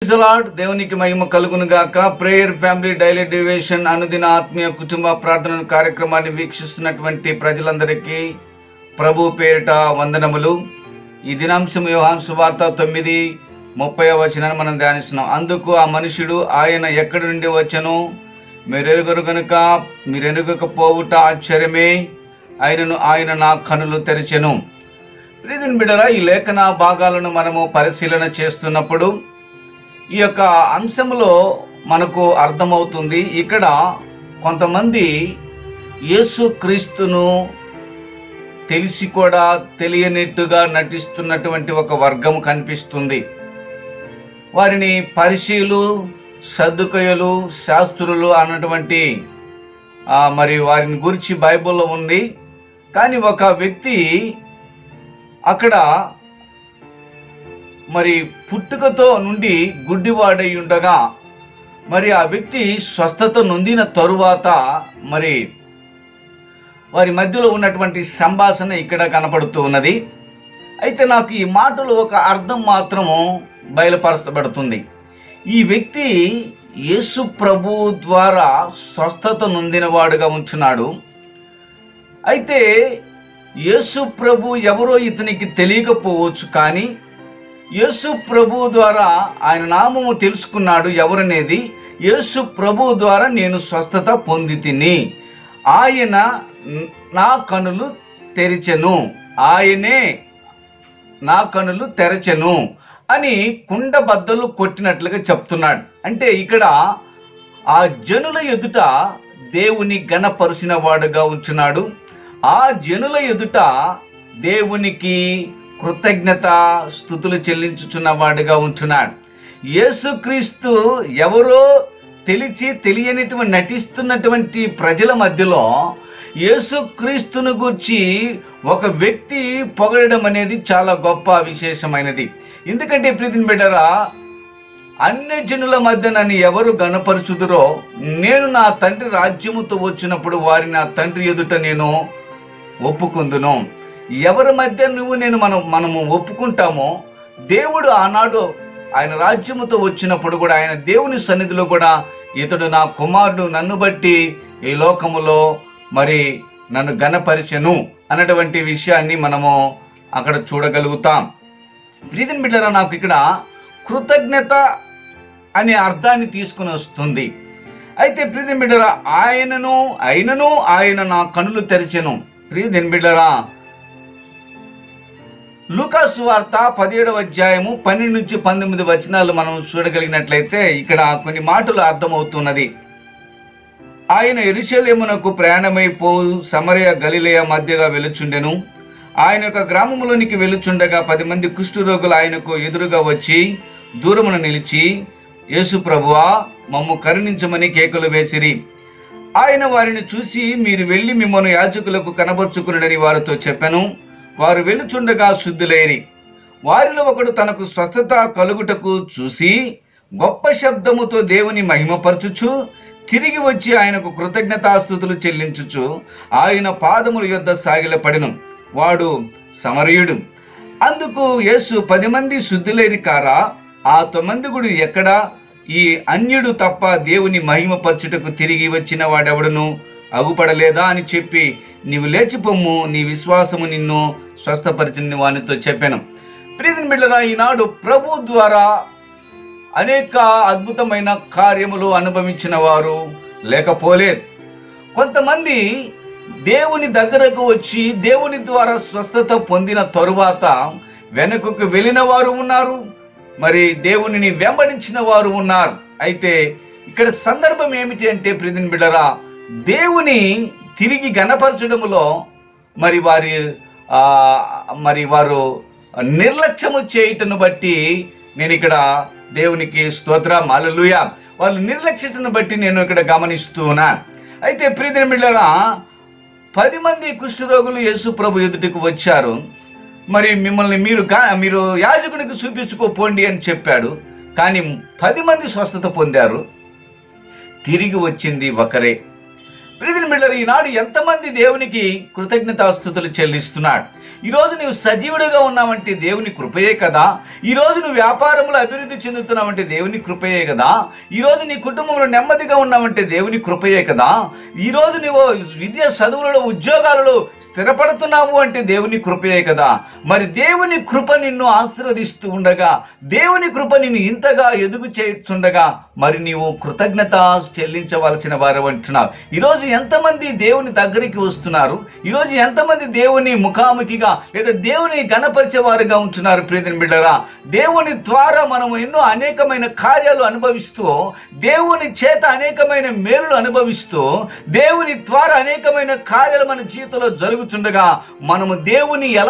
దేవునికి మహిమ కలుగును గాక. ప్రేయర్ ఫ్యామిలీ డైలీ డివిజన్ అనుదిన ఆత్మీయ కుటుంబ ప్రార్థన కార్యక్రమాన్ని వీక్షిస్తున్నటువంటి ప్రజలందరికీ ప్రభు పేరిట వందనములు. ఈ దినాంశం యోహాను సువార్త 9:30 మనం ధ్యానిస్తున్నాం. అందుకు ఆ మనుషుడు, ఆయన ఎక్కడి నుండి వచ్చెను మీరెరుగరు గనుక మీరెరుగకపోవుట ఆశ్చర్యమే, ఆయన నా కనులు తెరిచెను. ప్రియమైన బిడ్డలారా, ఈ లేఖన భాగాలను మనము పరిశీలన చేస్తున్నప్పుడు ఈ యొక్క అంశంలో మనకు అర్థమవుతుంది. ఇక్కడ కొంతమంది యేసు క్రీస్తును తెలిసి కూడా తెలియనట్టుగా నటిస్తున్నటువంటి ఒక వర్గం కనిపిస్తుంది. వారిని పరిశీలు, సద్దుకయ్యులు, శాస్త్రులు అన్నటువంటి మరి వారిని గురించి బైబిల్లో ఉంది. కానీ ఒక వ్యక్తి అక్కడ మరి పుట్టుకతో నుండి గుడ్డివాడై ఉండగా మరి ఆ వ్యక్తి స్వస్థత నొందిన తరువాత మరి వారి మధ్యలో ఉన్నటువంటి సంభాషణ ఇక్కడ కనపడుతూ ఉన్నది. అయితే నాకు ఈ మాటలు ఒక అర్థం మాత్రము బయలుపరచబడుతుంది. ఈ వ్యక్తి యేసు ప్రభు ద్వారా స్వస్థత నొందినవాడుగా ఉంచున్నాడు. అయితే యేసు ప్రభు ఎవరో ఇతనికి తెలియకపోవచ్చు, కానీ యేసు ప్రభు ద్వారా ఆయన నామము తెలుసుకున్నాడు. ఎవరనేది, యేసు ప్రభు ద్వారా నేను స్వస్థత పొందితిని, ఆయన నా కనులు తెరిచెను, ఆయనే నా కనులు తెరచెను అని కుండ బద్దలు కొట్టినట్లుగా చెప్తున్నాడు. అంటే ఇక్కడ ఆ జనుల ఎదుట దేవుని ఘనపరిచిన వాడుగా ఉంచున్నాడు. ఆ జనుల ఎదుట దేవునికి కృతజ్ఞత స్తుతులు చెల్లించుచున్న వాడుగా ఉంటున్నాడు. యేసుక్రీస్తు ఎవరో తెలియనిటువంటి నటిస్తున్నటువంటి ప్రజల మధ్యలో యేసుక్రీస్తును గూర్చి ఒక వ్యక్తి పొగడడం అనేది చాలా గొప్ప విశేషమైనది. ఎందుకంటే ప్రీతిని బిడ్డరా, అన్ని జనుల మధ్య నన్ను ఎవరు గణపరచుదురో నేను నా తండ్రి రాజ్యముతో వచ్చినప్పుడు వారి నా తండ్రి ఎదుట నేను ఒప్పుకుందును. ఎవరి మధ్య మనము ఒప్పుకుంటామో దేవుడు ఆనాడు ఆయన రాజ్యముతో వచ్చినప్పుడు కూడా ఆయన దేవుని సన్నిధిలో కూడా ఇతడు నా కుమారుడు, నన్ను బట్టి ఈ లోకములో మరి నన్ను ఘనపరిచెను అన్నటువంటి విషయాన్ని మనము అక్కడ చూడగలుగుతాం. ప్రియమైన బిడ్డలారా, నాకు ఇక్కడ కృతజ్ఞత అనే అర్థాన్ని తీసుకుని వస్తుంది. అయితే ప్రియమైన బిడ్డలారా, ఆయన నా కనులు తెరిచెను. ప్రియమైన బిడ్డలారా, లూకా సువార్త 17:12-19 మనం చూడగలిగినట్లయితే ఇక్కడ కొన్ని మాటలు అర్థమవుతున్నది. ఆయన యెరూషలేమునకు ప్రయాణమైపోవు సమరయ గలిలయ మధ్యగా వెలుచుండెను. ఆయన యొక్క గ్రామంలోనికి వెలుచుండగా 10 మంది కుష్ఠరోగులు ఆయనకు ఎదురుగా వచ్చి దూరమున నిలిచి, యేసు ప్రభువా, మమ్ము కరుణించమని కేకలు వేసిరి. ఆయన వారిని చూసి, మీరు వెళ్ళి మిమ్మల్ని యాజకులకు కనబరుచుకునడని వారితో చెప్పెను. వారు వెలుచుండగా శుద్ధులైరి. వారిలో ఒకడు తనకు స్వస్థత కలుగుటకు చూసి గొప్ప శబ్దముతో దేవుని మహిమపరచుచు తిరిగి వచ్చి ఆయనకు కృతజ్ఞతాస్తుతులు చెల్లించుచు ఆయన పాదముల యొద్ద సాగిలపడెను. వాడు సమరయుడు. అందుకు యేసు, 10 మంది శుద్ధులైరి కారా? ఆ 9 కూడా ఎక్కడా? ఈ అన్యుడు తప్ప దేవుని మహిమపరచుటకు తిరిగి వచ్చిన వాడెవడును అగుపడలేదా అని చెప్పి, నీవు లేచిపోమ్ము, నీ విశ్వాసము నిన్ను స్వస్థపరిచిన వానితో చెప్పాను. ప్రియమైన బిడ్డలారా, ఈనాడు ప్రభు ద్వారా అనేక అద్భుతమైన కార్యములు అనుభవించిన వారు లేకపోలేదు. కొంతమంది దేవుని దగ్గరకు వచ్చి దేవుని ద్వారా స్వస్థత పొందిన తరువాత వెనుకకు వెళ్ళిన వారు ఉన్నారు, మరి దేవునిని వెంబడించిన వారు ఉన్నారు. అయితే ఇక్కడ సందర్భం ఏమిటి అంటే ప్రియమైన బిడ్డలారా, దేవుని తిరిగి ఘనపరచడములో మరి వారు నిర్లక్ష్యము చేయటను బట్టి నేను ఇక్కడ దేవునికి స్తోత్రం, హల్లెలూయా, వాళ్ళు నిర్లక్ష్యతను బట్టి నేను ఇక్కడ గమనిస్తున్నా. అయితే ప్రియమైన బిడ్డలారా, 10 మంది కుష్ఠరోగులు యేసు ప్రభు ఎదుటికి వచ్చారు. మరి మిమ్మల్ని మీరు యాజకునికి చూపించుకోపోండి అని చెప్పాడు. కానీ 10 మంది స్వస్థత పొందారు. తిరిగి వచ్చింది ఒకరే. ప్రియమైన బిడ్డలారా, ఈనాడు ఎంతమంది దేవునికి కృతజ్ఞతాస్తుతులు చెల్లిస్తున్నాడు? ఈరోజు నువ్వు సజీవుడిగా ఉన్నావంటే దేవుని కృపయే కదా. ఈరోజు నువ్వు వ్యాపారంలో అభివృద్ధి చెందుతున్నావంటే దేవుని కృపయే కదా. ఈరోజు నీ కుటుంబంలో నెమ్మదిగా ఉన్నావంటే దేవుని కృపయే కదా. ఈరోజు నువ్వు విద్య చదువులలో ఉద్యోగాలలో స్థిరపడుతున్నావు అంటే దేవుని కృపయే కదా. మరి దేవుని కృప నిన్ను ఆశీర్వదిస్తూ ఉండగా, దేవుని కృప నిన్ను ఇంతగా ఎదుగు చేస్తుండగా మరి నీవు కృతజ్ఞత చెల్లించవలసిన వారు అంటున్నావు. ఈరోజు ఎంతమంది దేవుని దగ్గరికి వస్తున్నారు? ఈరోజు ఎంతమంది దేవుని ముఖాముఖిగా లేదా దేవుని గణపరిచే వారుగా ఉంటున్నారు? ప్రియమైన బిడ్డలారా, దేవుని ద్వారా మనము ఎన్నో అనేకమైన కార్యాలు అనుభవిస్తూ, దేవుని చేత అనేకమైన మేలులు అనుభవిస్తూ, దేవుని ద్వారా అనేకమైన కార్యాలు మన జీవితంలో జరుగుతుండగా మనము దేవుని ఎలా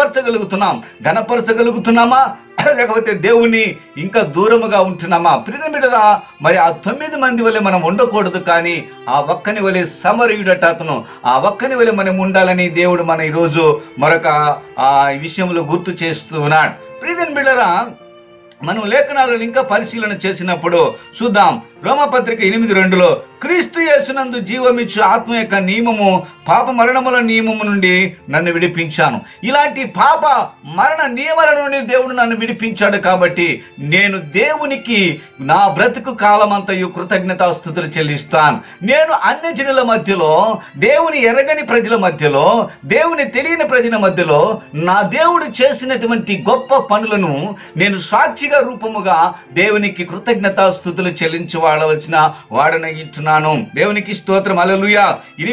గణపరచగలుగుతున్నామా లేకపోతే దేవుని ఇంకా దూరముగా ఉంటున్నామా? ప్రియమైన బిడ్డలారా, మరి ఆ 9 మంది వలె మనం ఉండకూడదు, కానీ ఆ ఒక్కని వలె సమరయుడట అతను. ఆ ఒక్కని వలె మనం ఉండాలని దేవుడు మన ఈరోజు మరొక విషయంలో గుర్తు చేస్తూ ఉన్నాడు. ప్రియమైన బిడ్డలారా, మనం లేఖనాలను ఇంకా పరిశీలన చేసినప్పుడు చూద్దాం. రోమపత్రిక 8:2 క్రీస్తు యేసునందు జీవమిచ్చు ఆత్మ యొక్క నియమము పాప మరణముల నియమము నుండి నన్ను విడిపించాను. ఇలాంటి పాప మరణ నియమాల నుండి దేవుడు నన్ను విడిపించాడు. కాబట్టి నేను దేవునికి నా బ్రతుకు కాలమంతయు కృతజ్ఞతాస్తుతులు చెల్లిస్తాను. నేను అన్య జనుల మధ్యలో, దేవుని ఎరగని ప్రజల మధ్యలో, దేవుని తెలియని ప్రజల మధ్యలో నా దేవుడు చేసినటువంటి గొప్ప పనులను నేను సాక్షిగా రూపముగా దేవునికి కృతజ్ఞతాస్తుతులు చెల్లించవలసిన వాడనయ్యుచున్నాను. దేవునికి స్తోత్రం. హల్లెలూయా.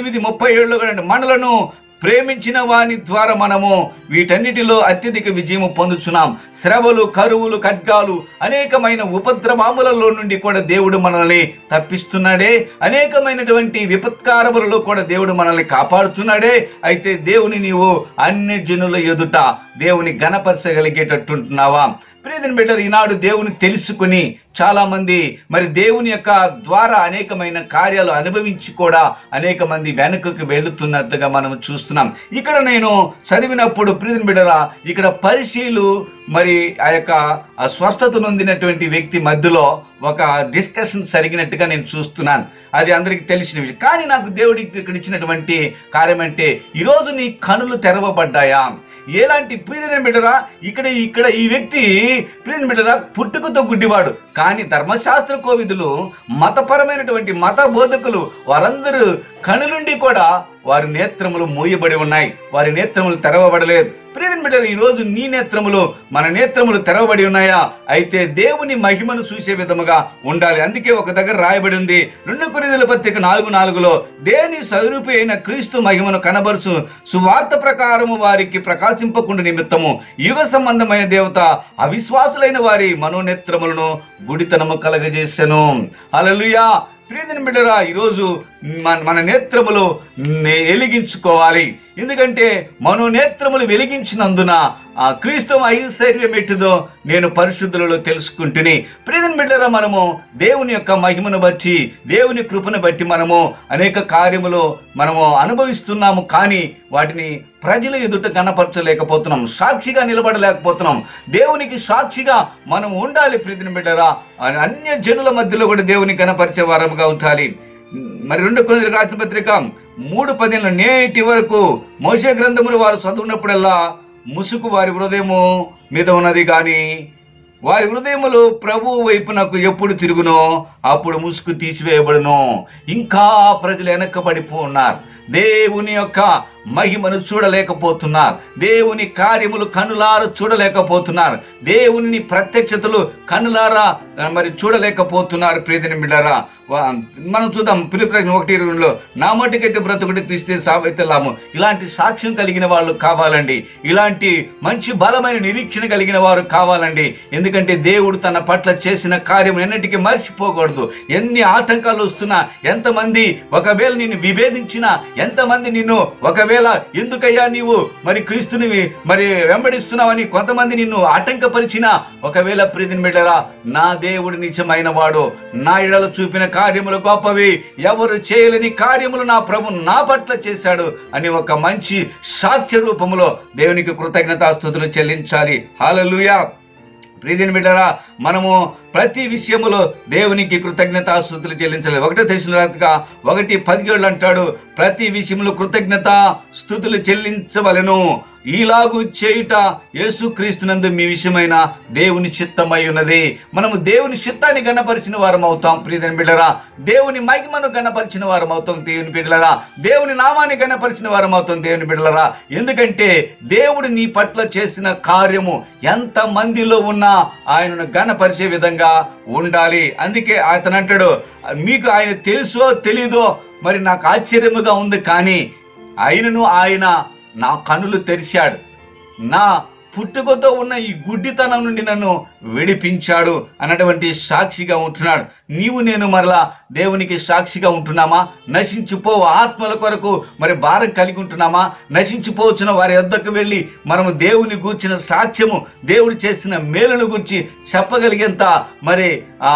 8:37 మనలను ప్రేమించిన వాని ద్వారా మనము వీటన్నిటిలో అత్యధిక విజయము పొందుచున్నాం. శ్రవలు, కరువులు, ఖడ్గాలు, అనేకమైన ఉపద్రవములలో నుండి కూడా దేవుడు మనల్ని తప్పిస్తున్నాడే. అనేకమైనటువంటి విపత్కారములలో కూడా దేవుడు మనల్ని కాపాడుతున్నాడే. అయితే దేవుని నీవు అన్ని జనుల ఎదుట దేవుని గణపరచగలిగేటట్టుంటున్నావా? ప్రియమైన బిడ్డలారా, ఈనాడు దేవుని తెలుసుకుని చాలా మంది మరి దేవుని యొక్క ద్వారా అనేకమైన కార్యాలు అనుభవించి కూడా అనేక మంది వెనుకకు వెళుతున్నట్టుగా మనం చూస్తున్నాం. ఇక్కడ నేను చదివినప్పుడు ప్రియమైన బిడ్డలారా, ఇక్కడ పరిశీలు మరి ఆ యొక్క స్వస్థత నొందినటువంటి వ్యక్తి మధ్యలో ఒక డిస్కషన్ జరిగినట్టుగా నేను చూస్తున్నాను. అది అందరికీ తెలిసిన విషయం. కానీ నాకు దేవుడికి ఇక్కడ ఇచ్చినటువంటి కార్యం అంటే, ఈరోజు నీ కనులు తెరవబడ్డాయా? ఎలాంటి? ప్రియమైన బిడ్డలారా, ఇక్కడ ఈ వ్యక్తి ప్రియమైన బిడ్డలారా పుట్టుకతో గుడ్డివాడు, కానీ ధర్మశాస్త్ర కోవిదులు, మతపరమైనటువంటి మత బోధకులు వారందరూ కనులుండి కూడా వారి నేత్రములు మూయబడి ఉన్నాయి, వారి నేత్రములు తెరవబడలేదు. ప్రియమైన బిడ్డలారా, ఈరోజు నీ నేత్రములు, మన నేత్రములు తెరవబడి ఉన్నాయా? అయితే దేవుని మహిమను చూసే విధముగా ఉండాలి. అందుకే ఒక దగ్గర రాయబడి ఉంది 2 కొరింథీయుల పత్రిక 4:4 దేని స్వరూపి అయిన క్రీస్తు మహిమను కనబరుచు సువార్త ప్రకారము వారికి ప్రకాశింపకుండా నిమిత్తము యుగ సంబంధమైన దేవత అవిశ్వాసులైన వారి మనోనేత్రములను గుడితనము కలగజేసెను. హల్లెలూయా. ప్రియమైన బిడ్డలారా, ఈరోజు మన నేత్రములు వెలిగించుకోవాలి. ఎందుకంటే మనోనేత్రములు వెలిగించినందున ఆ క్రీస్తు ఐశ్వర్యం ఎట్టుదో నేను పరిశుద్ధులలో తెలుసుకుంటుని. ప్రియమైన బిడ్డలారా, మనము దేవుని యొక్క మహిమను బట్టి, దేవుని కృపను బట్టి మనము అనేక కార్యములు మనము అనుభవిస్తున్నాము, కానీ వాటిని ప్రజల ఎదుట కనపరచలేకపోతున్నాం, సాక్షిగా నిలబడలేకపోతున్నాం. దేవునికి సాక్షిగా మనం ఉండాలి. ప్రియమైన బిడ్డలారా, అన్య జనుల మధ్యలో కూడా దేవుని కనపరిచే వారముగా ఉండాలి. మరి 2 కొరింథీయులకు రాసిన పత్రిక 3:10 నేటి వరకు మోషే గ్రంథములు వారు చదువునప్పుడల్లా ముసుగు వారి హృదయము మీద ఉన్నది, కానీ వారి హృదయములు ప్రభువు వైపునకు ఎప్పుడు తిరుగునో అప్పుడు ముసుగు తీసివేయబడును. ఇంకా ప్రజలు వెనక్కబడిపోతున్నారు, దేవుని యొక్క మహిమను చూడలేకపోతున్నారు, దేవుని కార్యములు కనులారా చూడలేకపోతున్నారు, దేవుని ప్రత్యక్షతలు కనులారా మరి చూడలేకపోతున్నారు. ప్రియమైన బిడ్డలారా, మనం చూద్దాం ఫిలిప్పీయులకు రాసిన 1:20 నా మట్టుకైతే బ్రతుకుడు క్రీస్తే సావైతే లాభం. ఇలాంటి సాక్ష్యం కలిగిన వాళ్ళు కావాలండి. ఇలాంటి మంచి బలమైన నిరీక్షణ కలిగిన వారు కావాలండి. ఎందుకంటే దేవుడు తన పట్ల చేసిన కార్యం ఎన్నటికీ మర్చిపోకూడదు. ఎన్ని ఆటంకాలు వస్తున్నా, ఎంతమంది ఒకవేళ నిన్ను విభేదించినా, ఎంతమంది నిన్ను ఒకవేళ ఎందుకయ్యా నీవు మరి క్రీస్తుని మరి వెంబడిస్తున్నావని కొంతమంది నిన్ను ఆటంకపరిచినా, ఒకవేళ ప్రియమైన బిడ్డలారా, నా దేవుడు నిజమైన వాడు, నా ఎడల చూపిన కార్యములు గొప్పవి, ఎవరు చేయలేని కార్యములు నా ప్రభు నా పట్ల చేశాడు అని ఒక మంచి సాక్ష్య రూపములో దేవునికి కృతజ్ఞతాస్తుతులు చెల్లించాలి. హల్లెలూయా. ప్రియమైన బిడ్డలారా, మనము ప్రతి విషయములో దేవునికి కృతజ్ఞతాస్తుతులు చెల్లించాలి. 1 తెస్సలోనిక 1:17 అంటాడు, ప్రతి విషయంలో కృతజ్ఞత స్తుతులు చెల్లించవలెను, ఈలాగు చేయుట యేసుక్రీస్తునందు మీ విషయమైన దేవుని చిత్తమై ఉన్నది. మనము దేవుని చిత్తాన్ని గణపరిచిన వారం అవుతాం. ప్రియమైన బిడ్డలారా, దేవుని మహిమను గణపరిచిన వారం అవుతాం. దేవుని బిడ్డలారా, దేవుని నామాన్ని గణపరిచిన వారం అవుతాం. దేవుని బిడ్డలారా, ఎందుకంటే దేవుడు నీ పట్ల చేసిన కార్యము ఎంత మందిలో ఉన్నా ఆయనను గణపరిచే విధంగా ఉండాలి. అందుకే అతను అంటాడు, మీకు ఆయన తెలుసో తెలీదో మరి నాకు ఆశ్చర్యముగా ఉంది, కానీ ఆయన నా కనులు తెరిచాడు, నా పుట్టుకతో ఉన్న ఈ గుడ్డితనం నుండి నన్ను విడిపించాడు అన్నటువంటి సాక్షిగా ఉంటున్నాడు. నీవు నేను మరలా దేవునికి సాక్షిగా ఉంటున్నామా? నశించిపో ఆత్మల కొరకు మరి భారం కలిగి ఉంటున్నామా? నశించిపోవచ్చిన వారి వద్దకు వెళ్ళి మనము దేవుని గూర్చిన సాక్ష్యము, దేవుడు చేసిన మేలును గురించి చెప్పగలిగేంత మరి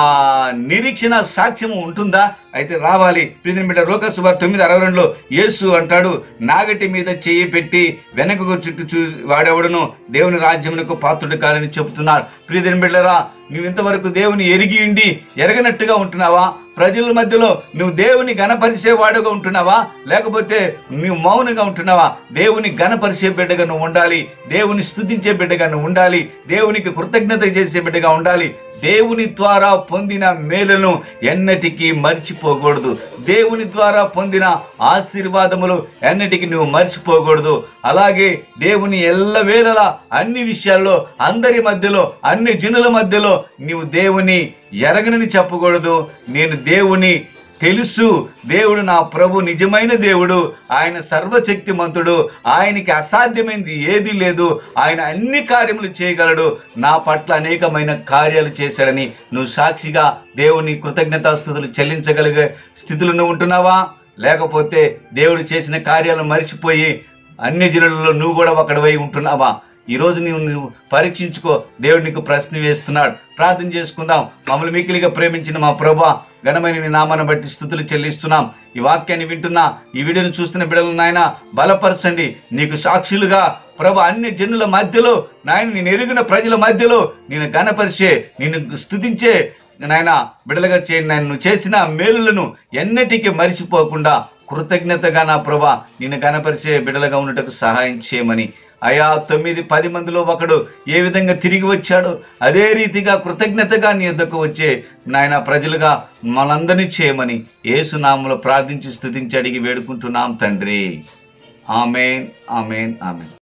నిరీక్షణ సాక్ష్యము ఉంటుందా? అయితే రావాలి. ప్రియమైన బిడ్డ, లూకా సువార్త 9:62 యేసు అంటాడు, నాగటి మీద చేయి పెట్టి వెనకకు చుట్టూ వాడెవడును దేవుని రాజ్యమునకు పాత్రుడు కాదని చెబుతున్నాడు. ప్రియమైన బిడ్డలారా, నువ్వు ఇంతవరకు దేవుని ఎరిగి ఉండి ఎరగనట్టుగా ఉంటున్నావా? ప్రజల మధ్యలో నువ్వు దేవుని గణపరిచేవాడుగా ఉంటున్నావా, లేకపోతే నువ్వు మౌనంగా ఉంటున్నావా? దేవుని గణపరిచే బిడ్డగా నువ్వు ఉండాలి, దేవుని స్తుతించే బిడ్డగా నువ్వు ఉండాలి, దేవునికి కృతజ్ఞత చేసే బిడ్డగా ఉండాలి. దేవుని ద్వారా పొందిన మేలును ఎన్నటికీ మర్చిపోకూడదు. దేవుని ద్వారా పొందిన ఆశీర్వాదములు ఎన్నటికీ నువ్వు మర్చిపోకూడదు. అలాగే దేవుని ఎల్లవేళలా అన్ని విషయాల్లో, అందరి మధ్యలో, అన్ని జనుల మధ్యలో నీవు దేవుని ఎరగనని చెప్పకూడదు. నేను దేవుని తెలుసు, దేవుడు నా ప్రభు నిజమైన దేవుడు, ఆయన సర్వశక్తిమంతుడు, ఆయనకి అసాధ్యమైనది ఏది లేదు, ఆయన అన్ని కార్యములు చేయగలడు, నా పట్ల అనేకమైన కార్యాలు చేశాడని నువ్వు సాక్షిగా దేవుని కృతజ్ఞతాస్తుతులు చెల్లించగలిగే స్థితిలో నువ్వు ఉంటున్నావా? లేకపోతే దేవుడు చేసిన కార్యాలను మరిచిపోయి అన్ని జనులలో నువ్వు కూడా ఒకడివై ఉంటున్నావా? ఈరోజు నువ్వు పరీక్షించుకో. దేవుడు నీకు ప్రశ్న వేస్తున్నాడు. ప్రార్థన చేసుకుందాం. మమ్మల్ని మిక్కిలిగా ప్రేమించిన మా ప్రభువా, ఘనమైన నీ నామాన్ని బట్టి స్తుతులు చెల్లిస్తున్నాం. ఈ వాక్యాన్ని వింటున్నా, ఈ వీడియోను చూస్తున్న బిడ్డలను నాయన బలపరచండి. నీకు సాక్షులుగా ప్రభు అన్ని జనుల మధ్యలో, నాయన నేను ఎరిగిన ప్రజల మధ్యలో నేను ఘనపరిచే, నేను స్తుతించే నాయన బిడ్డలుగా చేయండి. నేను చేసిన మేలులను ఎన్నటికీ మరిచిపోకుండా కృతజ్ఞతగా నా ప్రభా నిన్ను ఘనపరిచే బిడ్డలుగా ఉండటకు సహాయం చేయమని, అయా 9-10 మందిలో ఒకడు ఏ విధంగా తిరిగి వచ్చాడో అదే రీతిగా కృతజ్ఞతగా నీ యొద్దకు వచ్చే నాయన ప్రజలుగా మనందరినీ చేయమని యేసు నామములో ప్రార్థించి స్తుతించి అడిగి వేడుకుంటున్నాం తండ్రి. ఆమేన్, ఆమేన్, ఆమేన్.